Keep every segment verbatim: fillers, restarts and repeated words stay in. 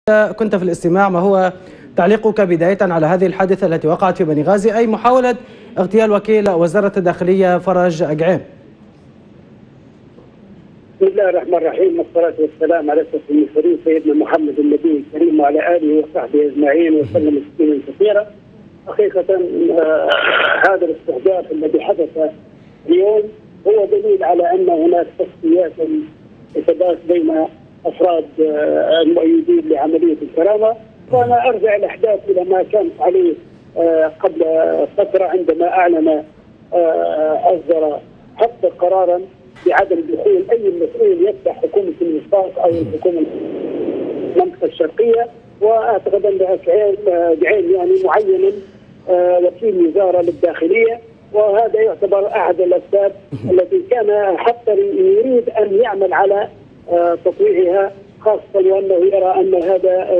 كنت في الاستماع، ما هو تعليقك بداية على هذه الحادثة التي وقعت في بني غازي، أي محاولة اغتيال وكيل وزارة الداخلية فرج أقعيم؟ بسم الله الرحمن الرحيم، والصلاة والسلام على أشرف المرسلين سيدنا محمد النبي الكريم وعلى آله وصحبه أجمعين وسلم تسليما كثيرا. حقيقة آه هذا الاستهداف الذي حدث اليوم هو دليل على أن هناك تسويات وثبات بين أفراد آه المؤيدين لعملية الكرامة. وأنا أرجع الأحداث إلى ما كانت عليه آه قبل فترة عندما أعلن آه أصدر حتى قرارا بعدم دخول اي مسؤول يتبع حكومه الوفاق او الحكومه المنطقه الشرقيه، واعتقد ان أقعيم يعني معين وكيل وزاره للداخليه، وهذا يعتبر احد الاسباب التي كان حتى يريد ان يعمل على تطويعها، خاصه وانه يرى ان هذا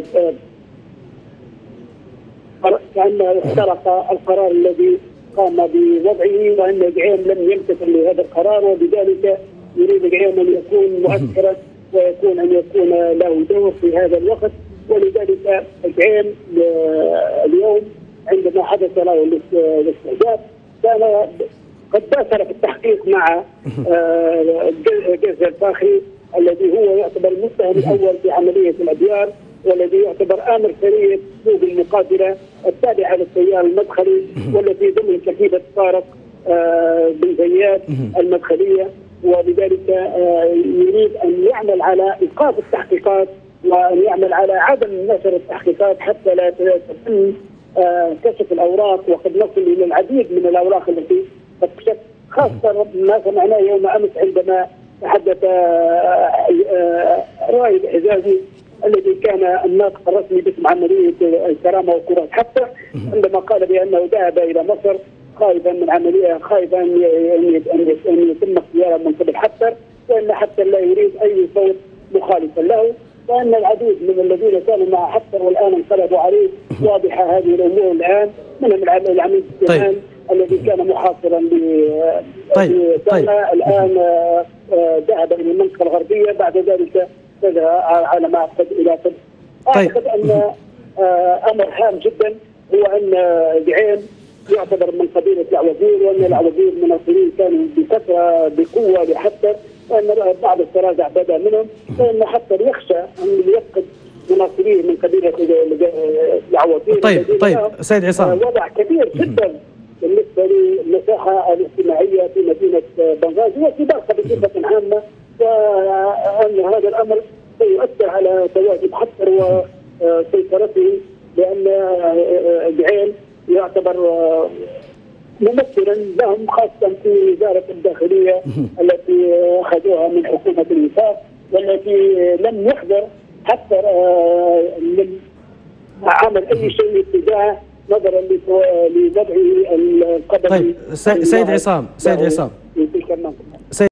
كانه اخترق القرار الذي قام بوضعه، وان أقعيم لم يمتثل لهذا القرار، وبذلك يريد أقعيم ان يكون مؤثرا ويكون ان يكون له دور في هذا الوقت. ولذلك أقعيم اليوم عندما حدث له الاستهداف كان قد باشر في التحقيق مع جزء الفاخري الذي هو يعتبر المتهم الاول في عمليه الابيار، والذي يعتبر امر سريه سوق المقاتله التابعه للتيار المدخلي، والتي ضمن كتيبه طارق آه بن زياد المدخليه، وبذلك آه يريد ان يعمل على ايقاف التحقيقات وان يعمل على عدم نشر التحقيقات حتى لا يتم آه كشف الاوراق، وقد نصل الى العديد من الاوراق التي قد كشف، خاصه ما سمعناه يوم امس عندما تحدث رائد حجازي الذي كان الناطق الرسمي باسم عمليه الكرامه وكرات حتى، عندما قال بانه ذهب الى مصر خائفا من عمليه، خائفا ان يتم اختياره من قبل حفتر، وان حفتر لا يريد اي صوت مخالفا له، وان العديد من الذين كانوا مع حفتر والان انقلبوا عليه. واضحه هذه الامور الان، منهم العميد سليمان الذي كان محاصرا ل طيب طيب الان ذهب الى المنطقه الغربيه، بعد ذلك اتجه على ما اعتقد الى طب. اعتقد ان امر هام جدا هو ان أقعيم يعتبر من قبيله العوزير، وان العوزير مناصرين كانوا بكثره بقوه لحفتر، وان بعض التراجع بدا منهم، وان حفتر يخشى ان يفقد مناصريه من قبيله العوزير. طيب طيب سيد عصام، وضع كبير جدا بالنسبه للمساحه الاجتماعيه في مدينه بنغازي وفي بلخ بصفه عامه، وان هذا الامر سيؤثر على تواجد حفتر وسيطرته، لان أقعيم يعتبر ممثلا لهم خاصه في وزاره الداخليه التي اخذوها من حكومه الوفاق، والتي لم يحضر حتى من عمل اي شيء اتجاهه نظرا لوضعه القدمي. طيب سيد عصام سيد عصام